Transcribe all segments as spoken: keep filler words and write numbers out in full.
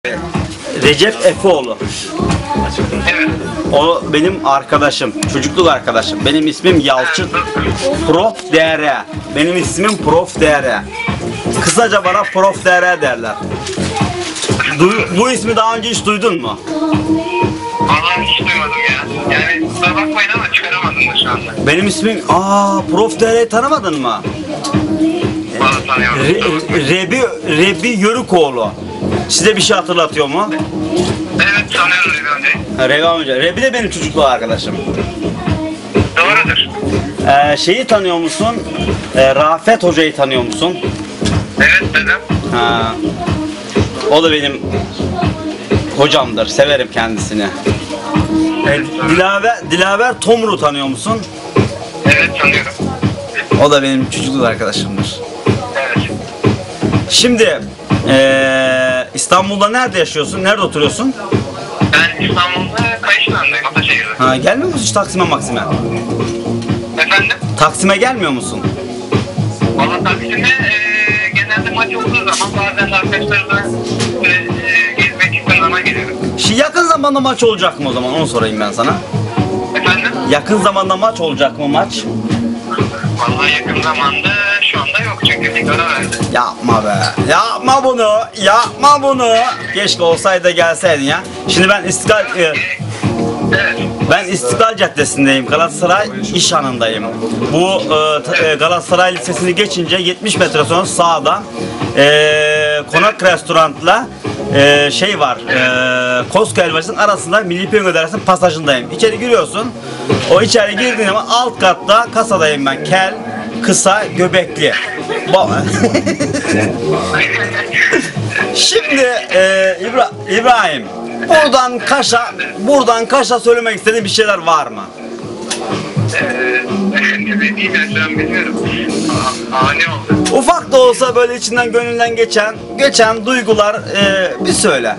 Recep Efeoğlu. Evet. O benim arkadaşım, çocukluk arkadaşım. Benim ismim Yalçın. Prof D R. Benim ismim Prof D R. Kısaca bana Prof D R derler. Du bu ismi daha önce hiç duydun mu? Vallahi hiç duymadım ya. Yani kusura bakmayın ama çıkaramadım da şu anda. Benim ismim, aa Prof D R'yi tanımadın mı? Vallahi tanıyorum. Re Rebi, Rebi Yörükoğlu. Size bir şey hatırlatıyor mu? Evet, tanıyorum Rebi Hoca'yı. Rebi amca. Rebi de benim çocukluk arkadaşım. Doğrudur. Ee, şeyi tanıyor musun? Ee, Rafet Hoca'yı tanıyor musun? Evet dedim. Ha. O da benim hocamdır. Severim kendisini. Ee, Dilaver, Dilaver Tomru tanıyor musun? Evet, tanıyorum. O da benim çocukluk arkadaşımdır. Evet. Şimdi ee, İstanbul'da nerede yaşıyorsun? Nerede oturuyorsun? Ben İstanbul'da Kayışlan'dayım, Ataşehir'de. Ha, gelmiyor musun hiç Taksim'e Maksim'e? Efendim? Taksim'e gelmiyor musun? Valla Taksim'e e, genelde maç olduğu zaman bazen arkadaşlarla e, e, gezmek istediğim zaman geliyorum. Şimdi yakın zamanda maç olacak mı o zaman? Onu sorayım ben sana. Efendim? Yakın zamanda maç olacak mı maç? Vallahi yakın zamanda şu anda yok çünkü lig ara verdi. Yapma be. Yapma bunu. Yapma bunu. Keşke olsaydı da gelseydin ya. Şimdi ben İstiklal e, Evet. ben İstiklal Caddesi'ndeyim. Galatasaray İş Hanı'ndayım. Bu e, t- e, Galatasaray Lisesi'ni geçince yetmiş metre sonra sağda e, Konak Restorant'la e, şey var. E, Koska Elbacı'nın arasında Milli Piyango Dairesi'nin pasajındayım. İçeri giriyorsun. O içeri girdiğin zaman alt katta kasadayım ben. Kel, kısa, göbekli. Ba- Şimdi e, İbra İbrahim, buradan Kaş'a, buradan Kaş'a söylemek istediğin bir şeyler var mı? Eee, ne diyeyim ya, şu an bilmiyorum. Aa, aa, ne oldu? Ufak da olsa böyle içinden gönlünden geçen, geçen duygular e, bir söyle.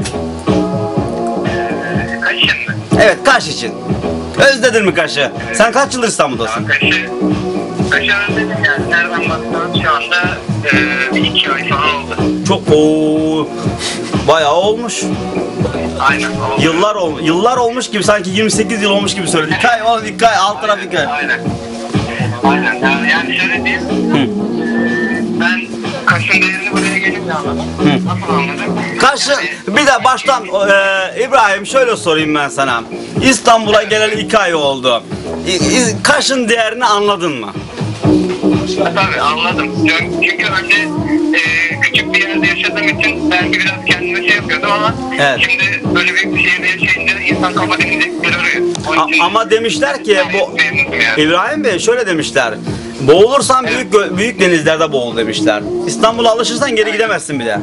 Eee, kaç şimdi? Evet, Kaş için. Özledin mi Kaş'ı? Sen kaç yıldır İstanbul'dasın? Kaşı, kaşı özledim yani. Nereden baksanız şu anda eee, bir iki ay falan oldu. Çok ooo, bayağı olmuş. Aynen oldu. Yıllar ol, yıllar olmuş gibi, sanki yirmi sekiz yıl olmuş gibi söyledin. İki ay, on iki ay, alt taraf iki ay. Aynen. Aynen. Yani, yani şöyle diyeyim. Hı. Ben Kaş'ın değerini buraya gelince anladım. Nasıl anladım? Kaş'ı, bir de baştan e, İbrahim şöyle sorayım ben sana. İstanbul'a geleli iki ay oldu. İ- İ- Kaş'ın değerini anladın mı? Tabii anladım. Çünkü önce e, küçük bir yerde yaşadığım için belki biraz kendime şey yapıyordum ama Evet. şimdi böyle büyük bir şehirde yaşayınca insan kafa dinleyecek bir arıyor. Onun için- A- ama demişler ki bu Memnunum yani. İbrahim Bey şöyle demişler. Boğulursan büyük gö- büyük denizlerde boğul demişler. İstanbul'a alışırsan geri gidemezsin bir de.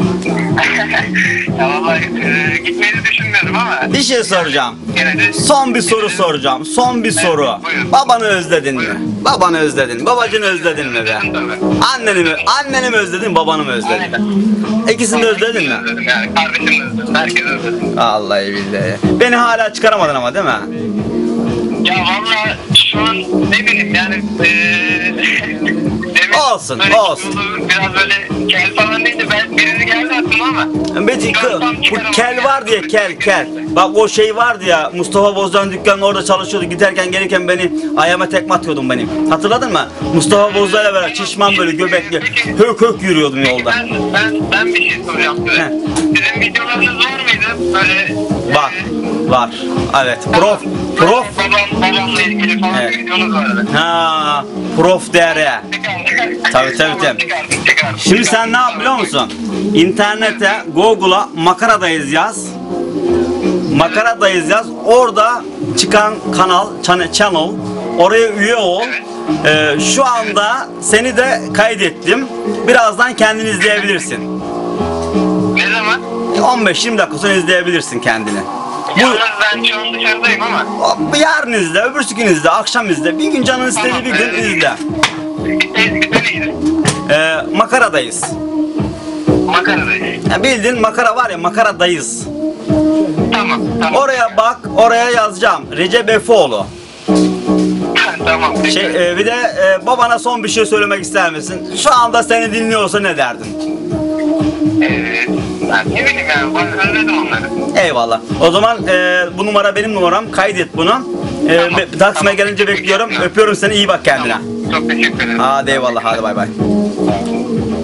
Ya vallahi e, gitmeyi de düşünmüyorum ama Bir şey soracağım. gene de Son bir soru soracağım. Son bir soru. buyurun. Babanı özledin mi? Buyurun. Babanı özledin. Babacını özledin mi be? Özledim tabii. Anneni mi? Anneni mi özledin, babanı mı özledin? Aynen. İkisini de özledin mi? Özledim yani. Kardeşimi de özledim. Herkesi özledim. Vallahi billahi. Beni hala çıkaramadın ama değil mi? Ya vallahi şu an ne bileyim yani eee demin Olsun, böyle olsun. kilolu, biraz böyle kel falan değil de ben birini geldi aklıma ama Beci, bu kel var diye kel kel. Bak o şey vardı ya, Mustafa Bozdoğan dükkanının orada çalışıyordu. Giderken gelirken beni ayağıma tekme atıyordun benim. Hatırladın mı? Mustafa Bozdoğan'la beraber şişman böyle göbekli hök hök yürüyordum yolda. Ben, ben, ben bir şey soracağım size. He. Sizin videolarınız var mıydı? Böyle Var. eee, Var. Evet. Prof. Prof. Babam, babamla ilgili falan Evet. bir videonuz vardı. Ha, Prof D R. Tabii, tabii, tabii. Çıkardım, çıkardım. Şimdi sen ne yap biliyor musun? İnternete, Google'a makaradayız yaz. Makaradayız yaz. Orada çıkan kanal, channel, channel oraya üye ol. Ee, şu anda seni de kaydettim. Birazdan kendini izleyebilirsin. Ne zaman? on beş yirmi dakika sonra izleyebilirsin kendini. Yalnız ben şu an dışarıdayım ama. Bu yarın izle, öbürsü gün izle, akşam izle. Bir gün canın istediği bir gün izle. Eskiden iyiydi. Ee, makaradayız. Makaradayız. Ya bildiğin makara var ya, makaradayız. Tamam, tamam. Oraya bak, oraya yazacağım. Recep Efeoğlu. Tamam. Şey, e, bir de e, babana son bir şey söylemek ister misin? Şu anda seni dinliyorsa ne derdin? Ee, ben ne bileyim yani ben özledim onları. Eyvallah. O zaman e, bu numara benim numaram. Kaydet bunu. E, Tamam. be- Taksim'e Tamam. gelince bekliyorum. Tamam. Öpüyorum seni. İyi bak kendine. Çok teşekkür ederim. Hadi eyvallah. Hadi bay bay.